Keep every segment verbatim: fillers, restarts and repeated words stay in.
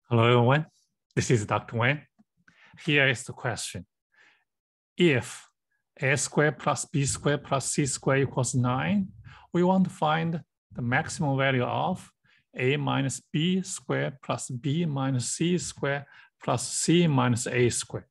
Hello, everyone. This is Doctor Wen. Here is the question. If a squared plus b squared plus c squared equals nine, we want to find the maximum value of a minus b squared plus b minus c squared plus c minus a squared.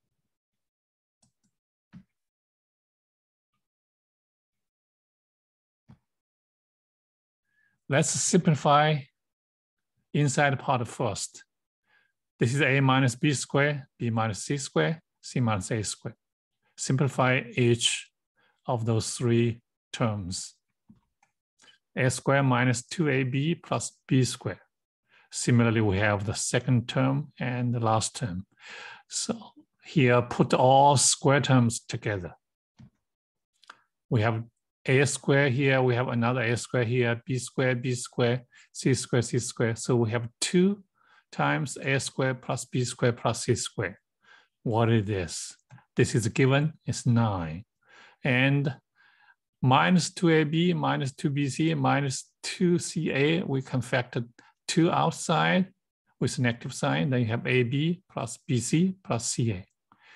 Let's simplify inside part first. This is a minus b squared, b minus c squared, c minus a squared. Simplify each of those three terms. A squared minus two a b plus b squared. Similarly, we have the second term and the last term. So here, put all square terms together. We have a squared here, we have another a squared here, b squared, b squared, c squared, c squared. So we have two times a squared plus b squared plus c squared. What is this? This is given, it's nine. And minus two a b minus two b c minus two c a, we can factor two outside with a negative sign. Then you have ab plus bc plus ca.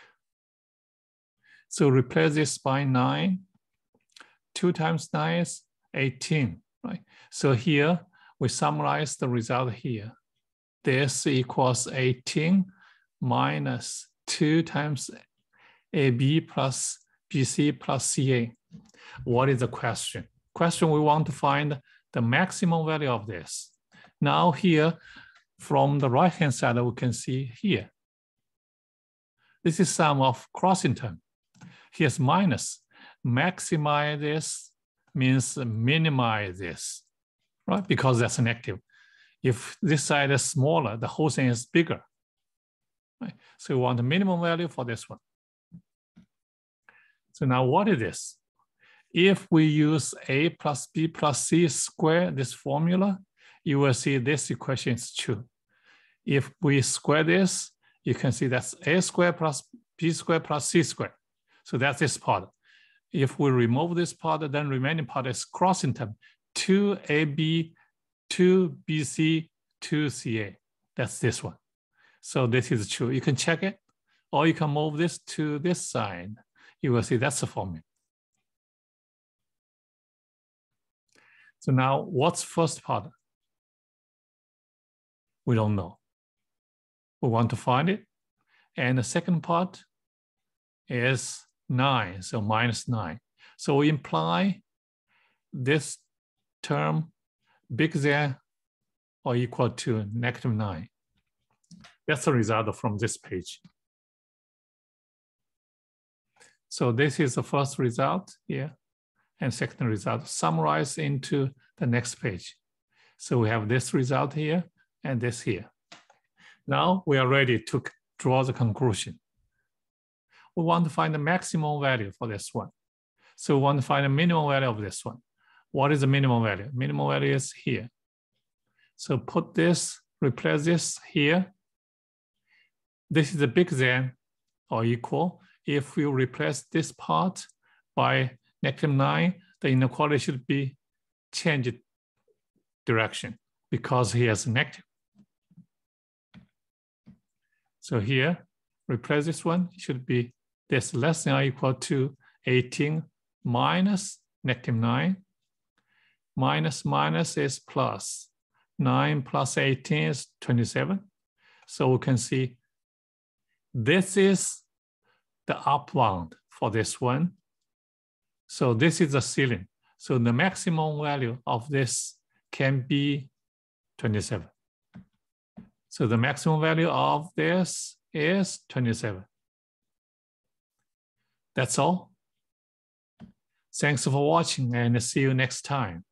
So replace this by nine. two times nine is eighteen, right? So here we summarize the result here. This equals eighteen minus two times A B plus B C plus C A. What is the question? Question, we want to find the maximum value of this. Now here, from the right-hand side, we can see here. This is sum of crossing term. Here's minus. Maximize this means minimize this, right? Because that's negative. If this side is smaller, the whole thing is bigger, right? So we want the minimum value for this one. So now what is this? If we use a plus b plus c square this formula, you will see this equation is true. If we square this, you can see that's a squared plus b squared plus c squared. So that's this part. If we remove this part, then remaining part is crossing term, two a b, two b c, two c a. That's this one. So this is true. You can check it, or you can move this to this side. You will see that's the formula. So now what's first part? We don't know. We want to find it. And the second part is nine, so minus nine. So we imply this term bigger than or equal to negative nine. That's the result from this page. So this is the first result here, and second result summarized into the next page. So we have this result here and this here. Now we are ready to draw the conclusion. We want to find the maximum value for this one. So we want to find the minimum value of this one. What is the minimum value? Minimum value is here. So put this, replace this here. This is a bigger than or equal. If we replace this part by negative nine, the inequality should be changed direction because he has a negative. So here, replace this one, it should be this less than or equal to eighteen minus negative nine. Minus minus is plus. nine plus eighteen is twenty-seven. So we can see this is the up bound for this one. So this is the ceiling. So the maximum value of this can be twenty-seven. So the maximum value of this is twenty-seven. That's all. Thanks for watching and see you next time.